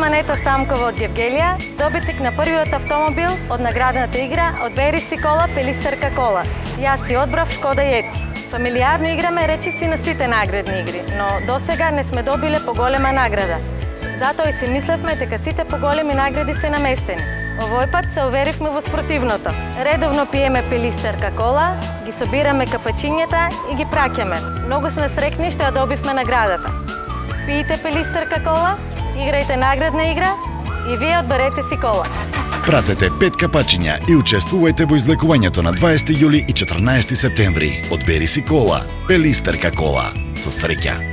Манета Стамкова од Гевгелија, добитник на првиот автомобил од наградната игра "Одбери си кола, пелистарка кола". Јас си одбрав Шкода Јети. Фамилијарно играме речиси на сите наградни игри, но досега не сме добиле поголема награда. Затоа и си мислевме дека сите поголеми награди се наместени. Овој пат се уверивме во спротивното. Редовно пиеме пелистарка кола, ги собираме капачињата и ги праќаме. Многу сме среќни што ја добивме наградата. Пиете пелистарка кола, играјте наградна игра и вие одберете си кола. Пратете 5 капачиња и учествувајте во излекувањето на 20 јули и 14 септември. Одбери си кола, пелистарка кола. Со среќа!